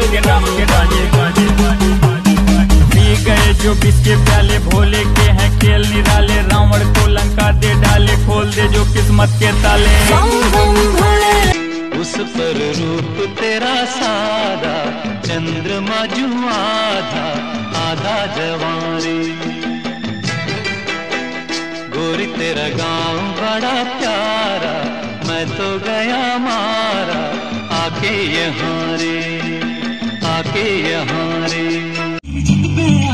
के राम के राजे बाजे पी गए जो किसके प्याले, भोले के हैं खेल निराले, रावण को लंका दे डाले, खोल दे जो किस्मत के ताले। उस पर रूप तेरा सादा, चंद्रमा जू आधा आधा जवानी, गोरी तेरा गांव बड़ा प्यारा, मैं तो गया मारा, आके यहाँ रे, आके यहाँ रे।